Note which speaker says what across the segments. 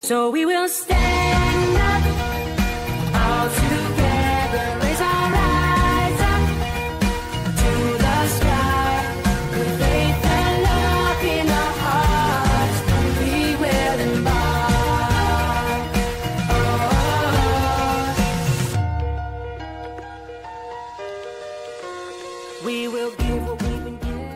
Speaker 1: So we will stand up, all together, raise our eyes up to the sky, with faith and love in our hearts, we will embark. Oh, we will give what we've been given.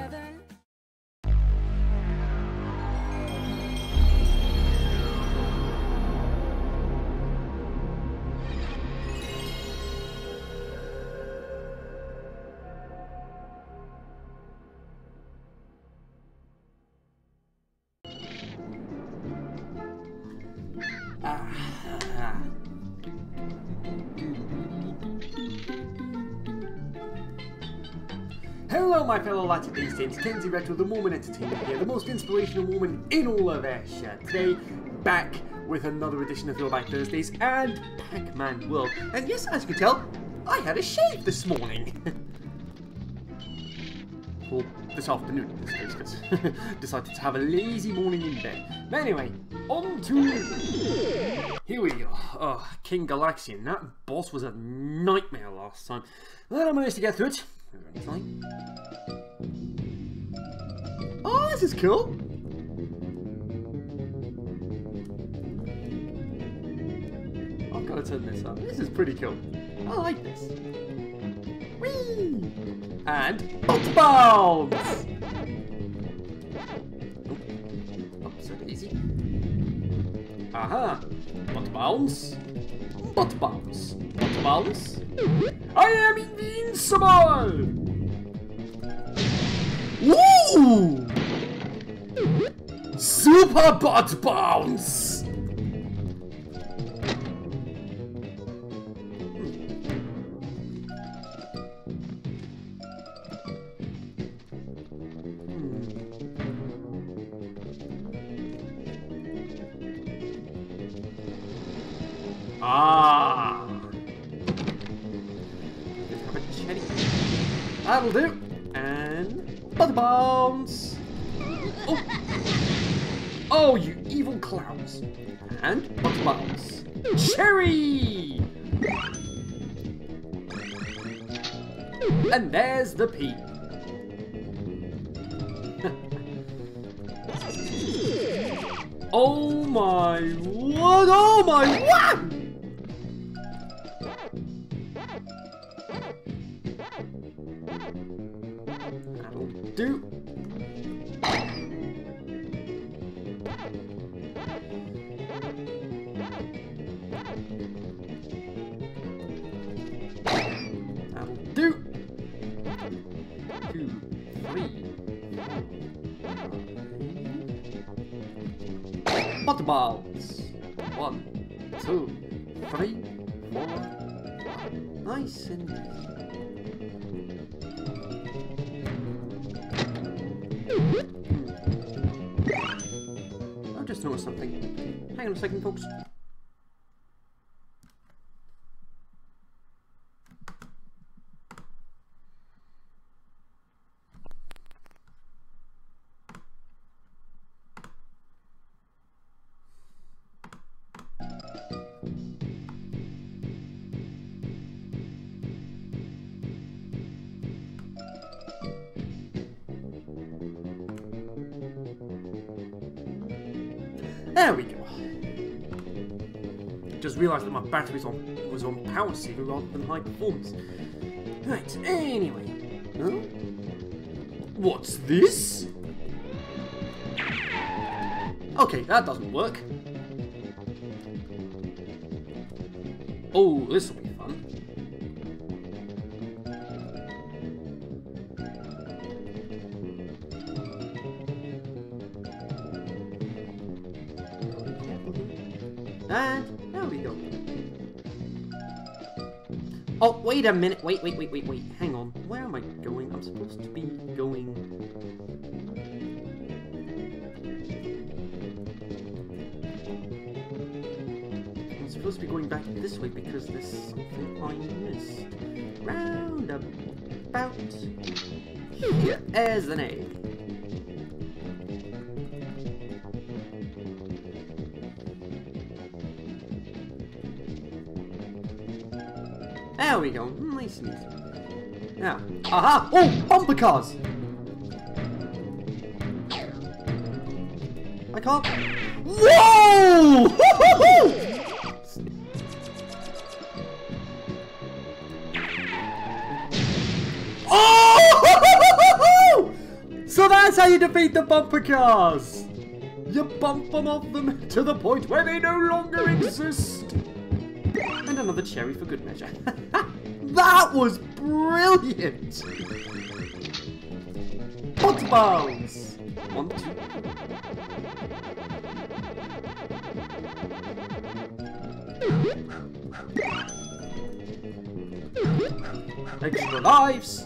Speaker 2: Hello my fellow Latter-day Saints, Kenzie Retro, the Moment Entertainment here, the most inspirational moment in all of Ayrshire. Today, back with another edition of Throwback Thursdays and Pac-Man World. And yes, as you can tell, I had a shave this morning. Well, this afternoon in this case, because decided to have a lazy morning in bed. But anyway, on to... Here we go. Oh, King Galaxian. That boss was a nightmare last time. But I managed to get through it. Oh, this is cool. I've got to turn this up. This is pretty cool. I like this. Whee! And butt bounce! Oh, so easy. Aha! Butt bounce. Butt bounce. Butt bounce. I am invincible! Woo! Super butt bounce! Ah! That'll do. And butter bounce. Oh. Oh, you evil clowns. And butter bounce. Cherry. And there's the P. Oh my what? Oh my what? That'll do. That'll do. 2, 3. Butterballs. 1, 2, 3, 4. Nice and easy. I've just noticed something. Hang on a second, folks. There we go. Just realised that my battery was on power saver rather than high performance. Right, anyway. Huh? What's this? Okay, that doesn't work. Oh, this will be fun. And there we go. Oh, wait a minute. Wait. Hang on. Where am I going? I'm supposed to be going... I'm supposed to be going back this way because there's something I missed. Round about here. There's an egg. There we go. Nice and easy. Now, aha! Oh, bumper cars! I can't. Whoa! Oh! So that's how you defeat the bumper cars. You bump them off them to the point where they no longer exist. And another cherry for good measure. That was brilliant. Butt bounce. 1, 2. Extra lives.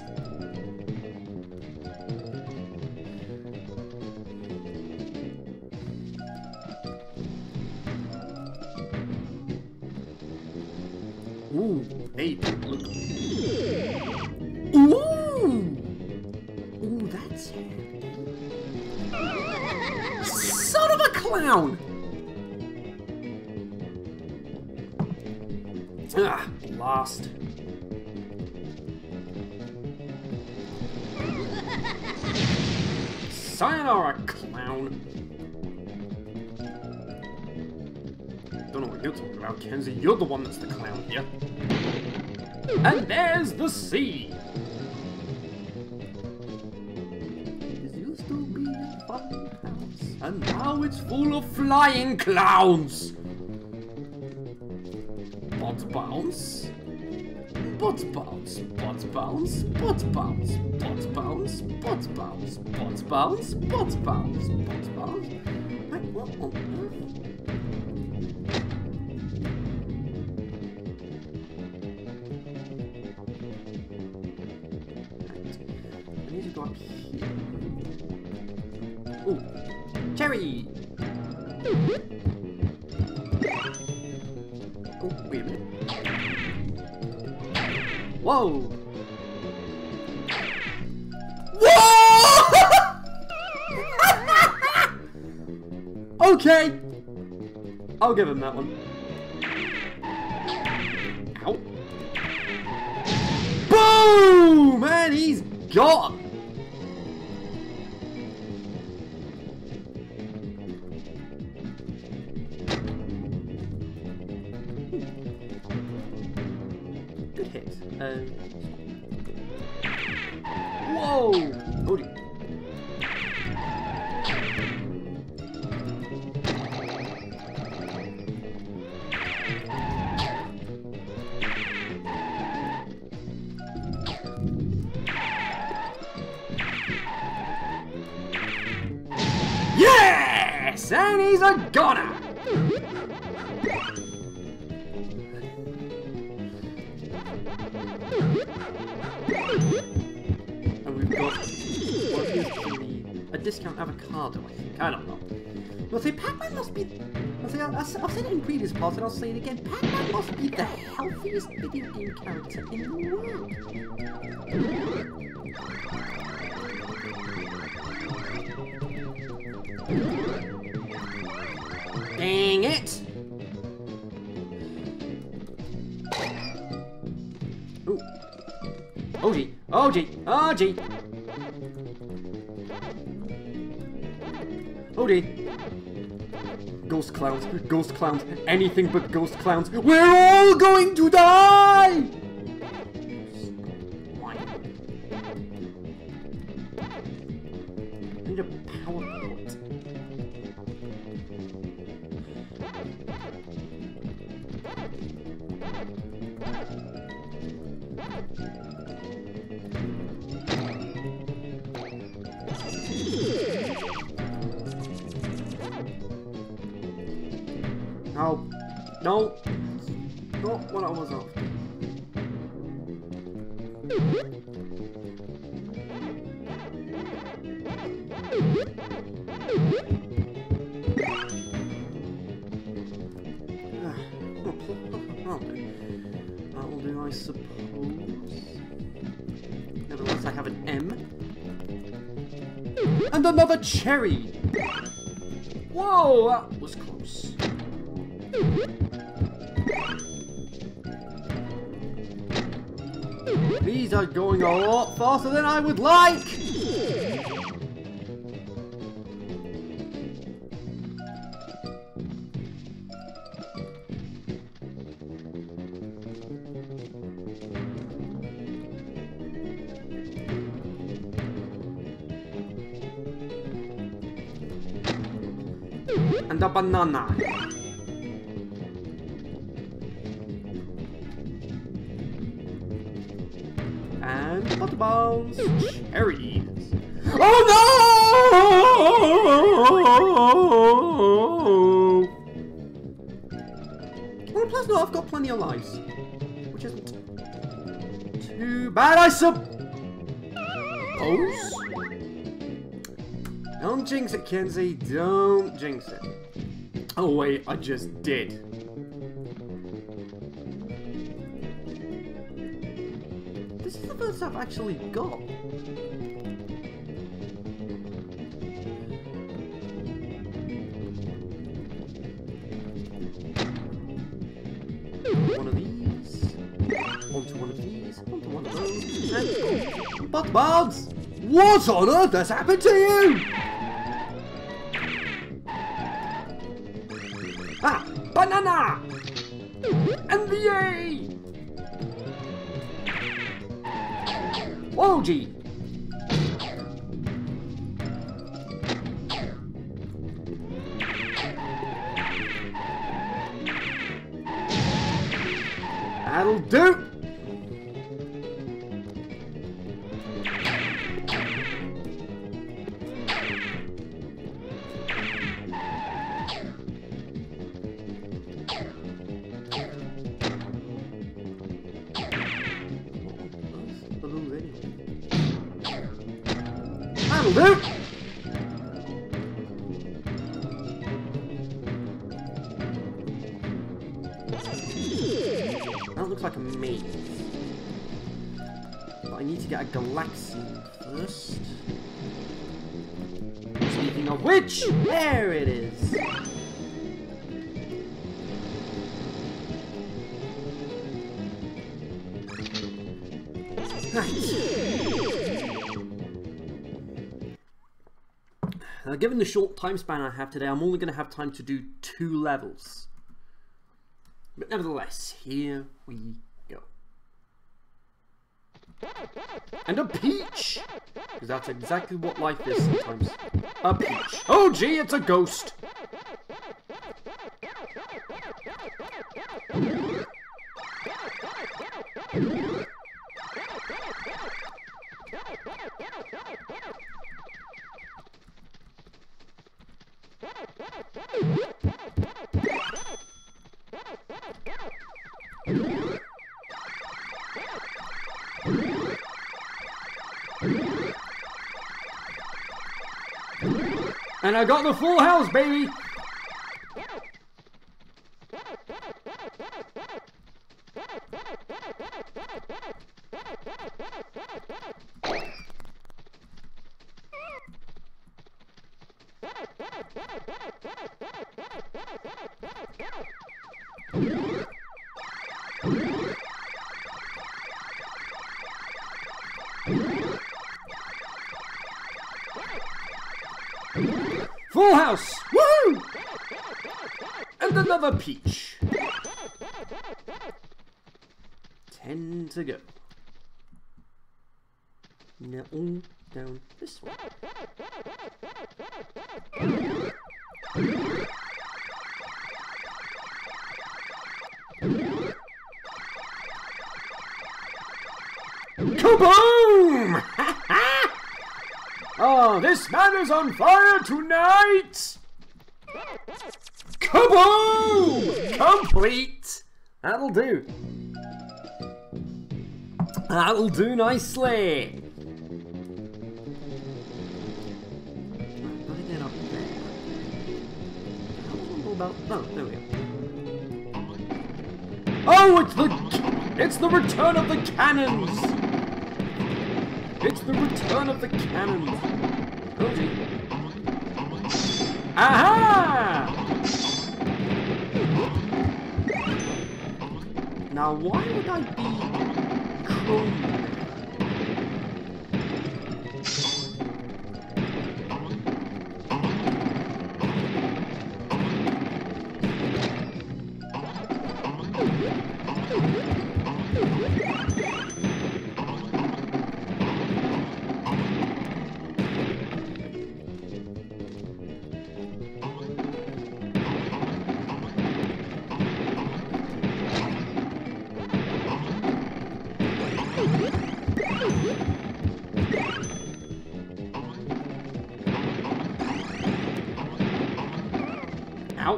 Speaker 2: Ooh, 8. Look. Ooh! Ooh, that's it. Son of a clown! Ah, lost. Sayonara, clown. Don't know what you're talking about, Kenzie. You're the one that's the clown here. And there's the sea. It used to be a fun house, and now it's full of flying clowns. Butt bounce. Butt bounce. Butt bounce. Butt bounce. Butt bounce. Butt bounce. Butt bounce. Butt bounce. Butt bounce. What on earth? Go up here. Ooh, cherry! Oh, wait a minute. Whoa! Whoa! Okay! I'll give him that one. Ow. Boom! And he's gone! Good hit. Whoa! Odie. Yes! And he's a goner! And we've got what appears to be a discount avocado, I think. I don't know. We'll say Pac-Man must be... I've said it in previous parts and I'll say it again. Pac-Man must be the healthiest video game character in the world. Dang it! Ooh. OG! OG! OG! OG! Ghost clowns, anything but ghost clowns. We're all going to die! I need a power port. No. No. Not what I was after. That'll do, I suppose. Nevertheless, I have an M. And another cherry! Whoa, that was close. these are going a lot faster than I would like! And a banana. And butterballs. Cherries. Oh no! Well, plus no, I've got plenty of lives. Which isn't too bad, I suppose. Don't jinx it, Kenzie. Don't jinx it. Oh wait, I just did. This is the first I've actually got. One of these. Onto one of these. Onto one of those. And... But Bobs! What on earth has happened to you? Ah! Banana! And the A! Whoa, G! That'll do! That'll do! That looks like a maze. But I need to get a Galaxian first. Speaking of which, there it is! Now, given the short time span I have today, I'm only going to have time to do 2 levels. But nevertheless, here we go. And a peach! Because that's exactly what life is sometimes. A peach. Oh gee, it's a ghost! And I got the full house, baby! Full house! Woohoo! And another peach. 10 to go. Now on down this way. Kaboom! Oh, this man is on fire tonight! Kaboom! Complete! That'll do. That'll do nicely. Gotta get up there. How was it all about? Oh, there we go. Oh, it's the return of the cannons! It's the return of the cannons! Oh gee. Aha! Now why would I be chrome? Ow.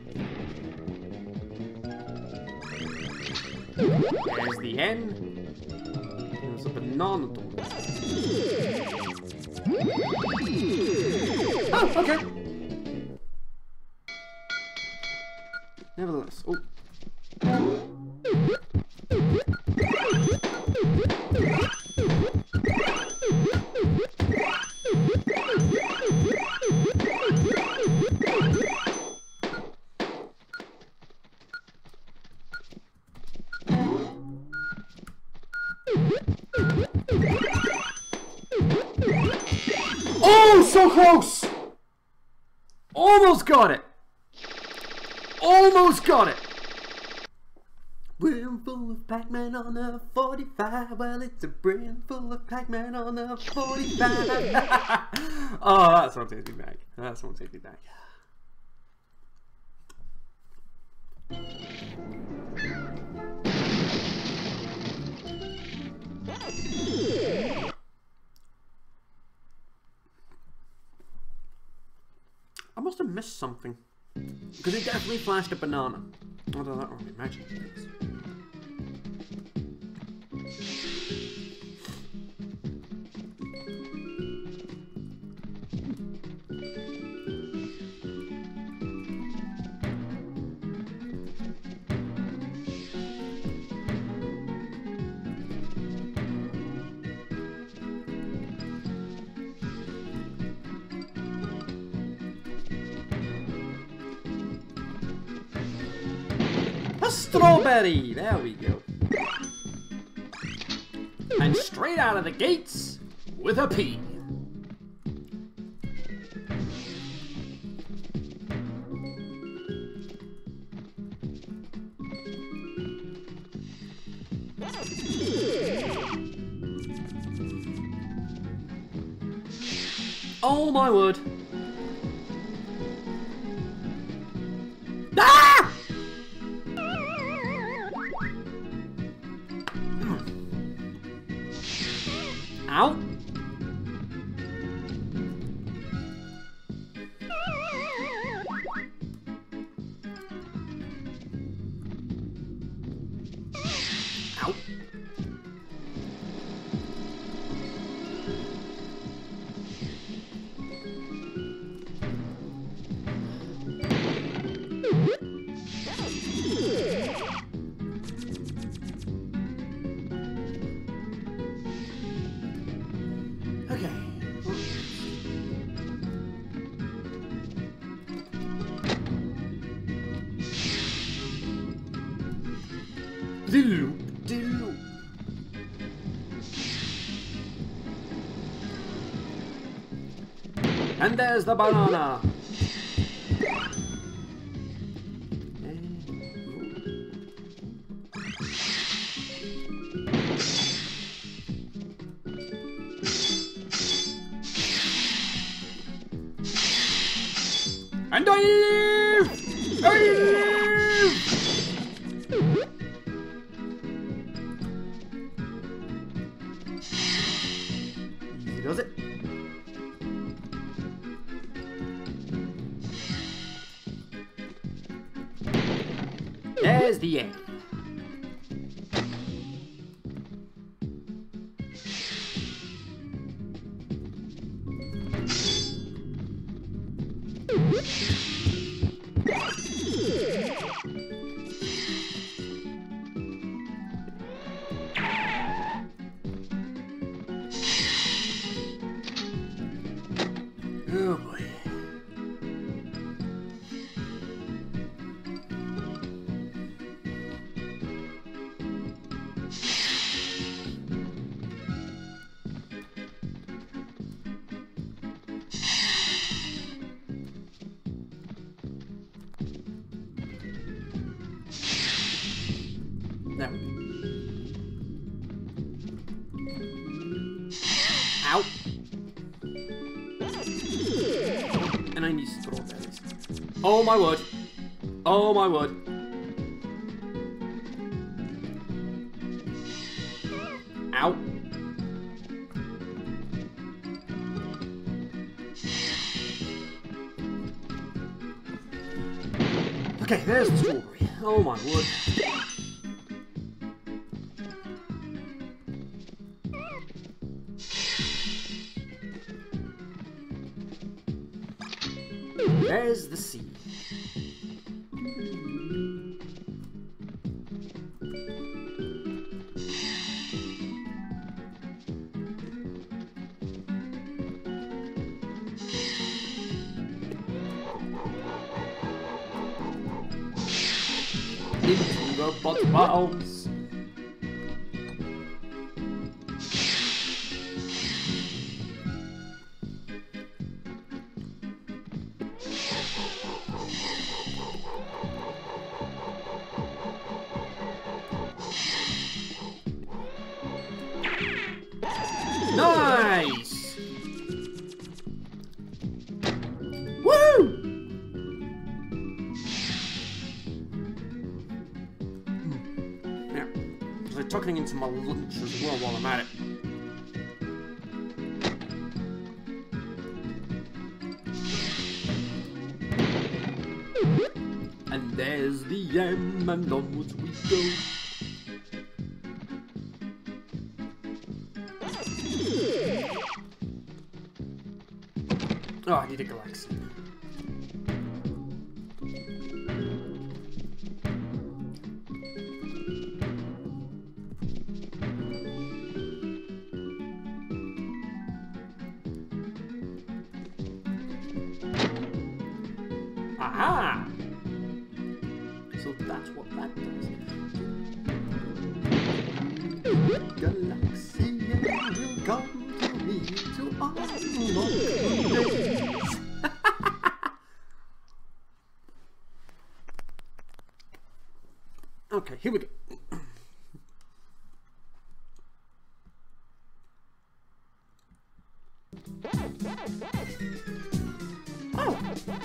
Speaker 2: There's the N. There's a banana door. Oh, okay. Nevertheless. Oh. Oh, so close! Almost got it! Almost got it! Brain full of Pac-Man on a 45. Well, it's a brain full of Pac-Man on a 45. Oh, that song takes me back. That song takes me back. I must have missed something. Because it definitely flashed a banana. Although that only magic things. A strawberry! There we go. And straight out of the gates with a P. Oh my word. Ah! Ow. Ow. Okay. Dilloop, dilloop. And there's the banana. And I live! I live! Easy does it. There's the end. Oh boy. There we go. Ow! And I need strawberries. Oh my word! Oh my word! Ow! Okay, there's the strawberry. Oh my word. There's the sea. Into the bottoms. Nice! Woo! Yeah, because I'm tucking into my lunch as well while I'm at it. And there's the M, and onwards we go. Oh, I need a galaxy. Aha! So that's what that does. Galaxy will come to me to unlock the Okay, here we go. Oh!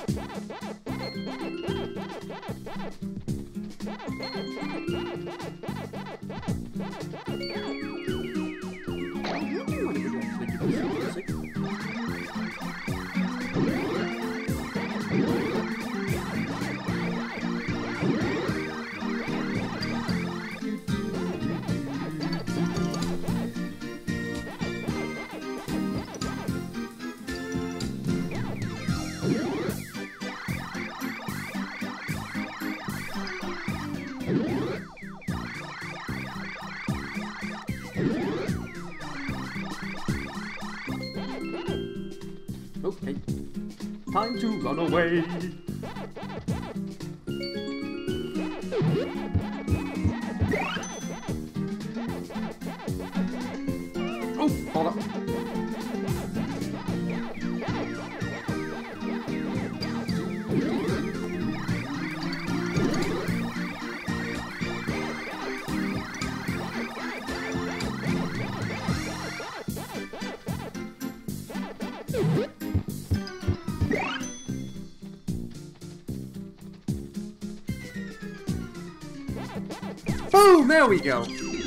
Speaker 2: Okay, time to run away. Oh, hold up. Boom! There we go.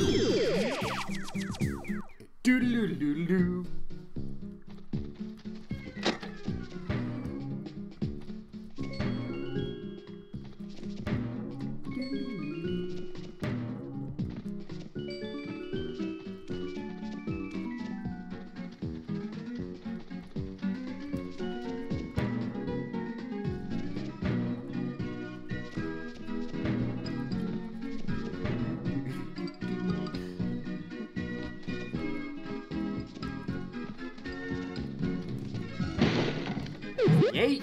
Speaker 2: Doodle-doodle-doodle-doo. Yay!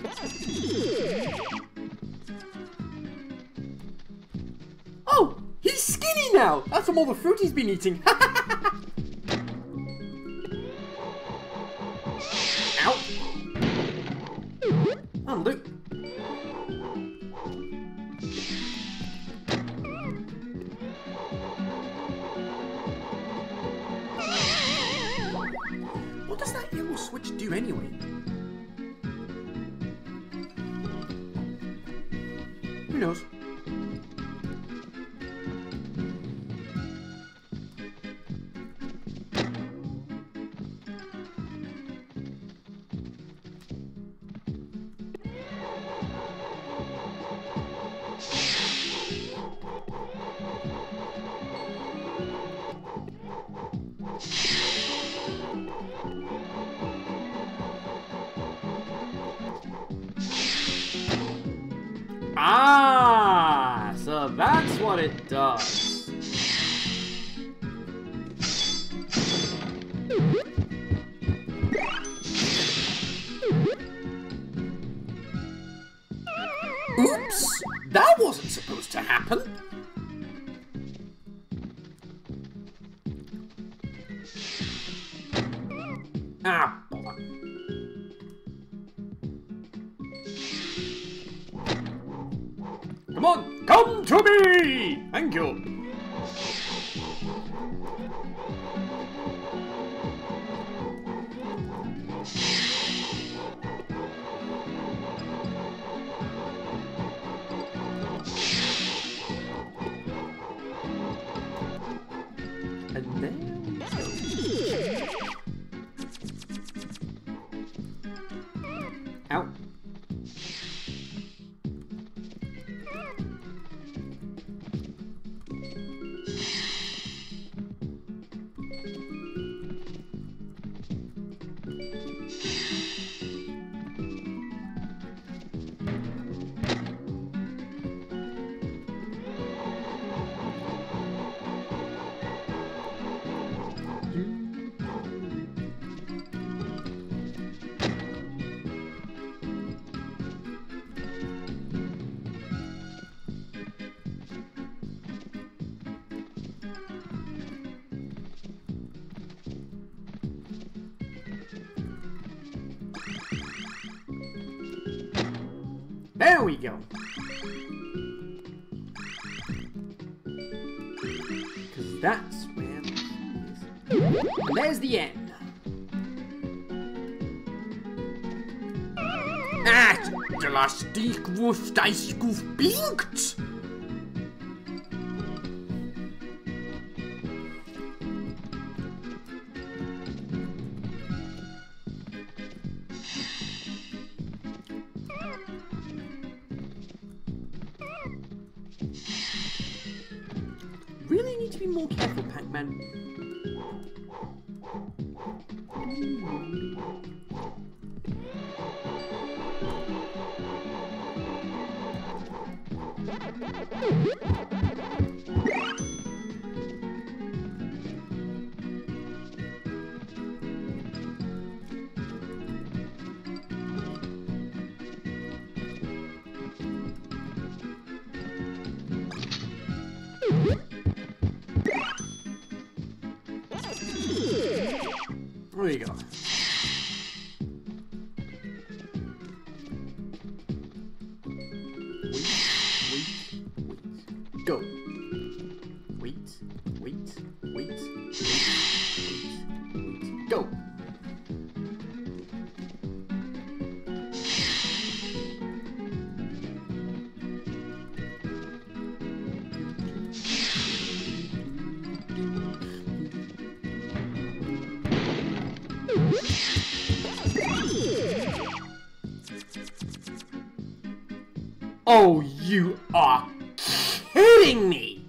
Speaker 2: Oh! He's skinny now! That's from all the fruit he's been eating. Ow! Oh, look. much do anyway. Who knows? Ah, so that's what it does. Oops, that wasn't supposed to happen. Ah, bother. Come on, come to me! Thank you. And then... Out. There we go. Because that's where it is. And there's the end. Der Lastig wusst ich blinkt. Really need to be more careful, Pac-Man. There you go. Wait. Go. Wait. Go. Oh, you are kidding me!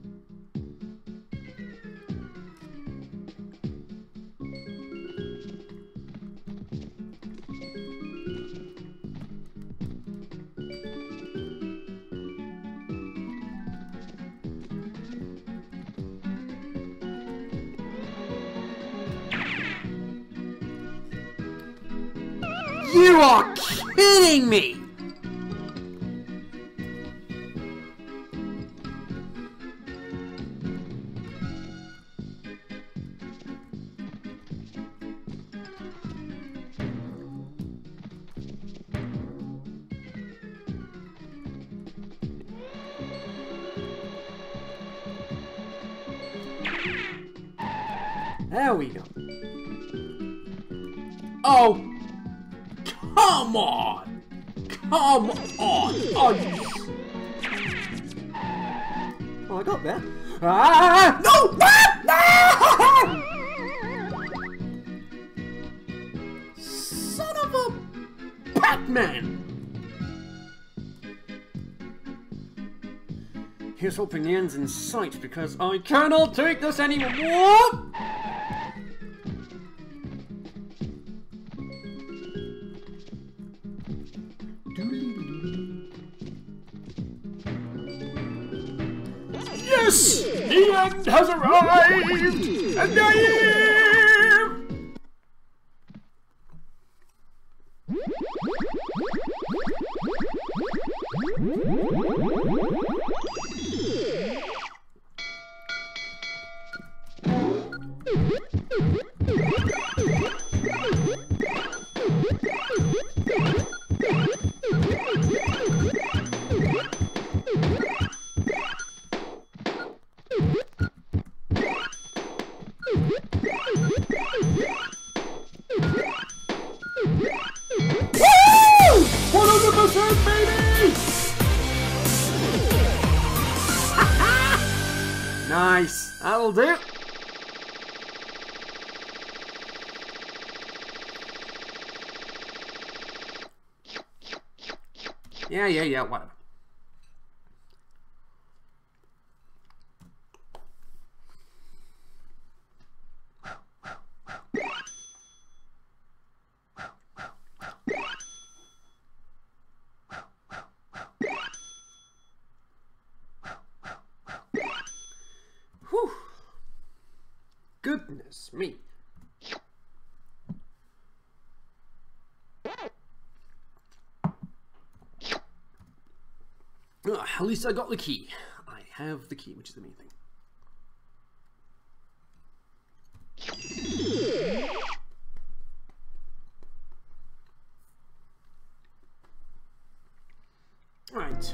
Speaker 2: You are kidding me! There we go. Oh, come on! Come on! Oh, I got there. Ah! No! Ah! No! Son of a Pac-Man! Here's hoping the end's in sight because I cannot take this anymore! Yes! The end has arrived! And I am... Woo! 100% baby! Nice, that'll do. Yeah, whatever. Whew. Goodness me. At least I got the key. I have the key, which is the main thing. Right.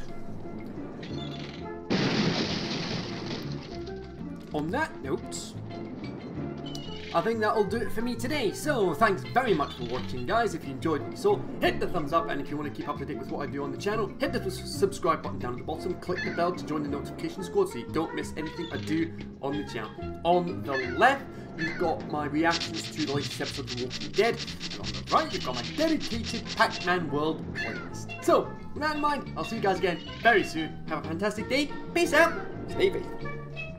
Speaker 2: On that note, I think that'll do it for me today. So thanks very much for watching, guys. If you enjoyed what you saw, hit the thumbs up, and if you want to keep up to date with what I do on the channel, hit the subscribe button down at the bottom, click the bell to join the notification squad so you don't miss anything I do on the channel. On the left, you've got my reactions to the latest episodes of Walking Dead, and on the right, you've got my dedicated Pac-Man World playlist. So, with that in mind, I'll see you guys again very soon. Have a fantastic day. Peace out. Stay faithful.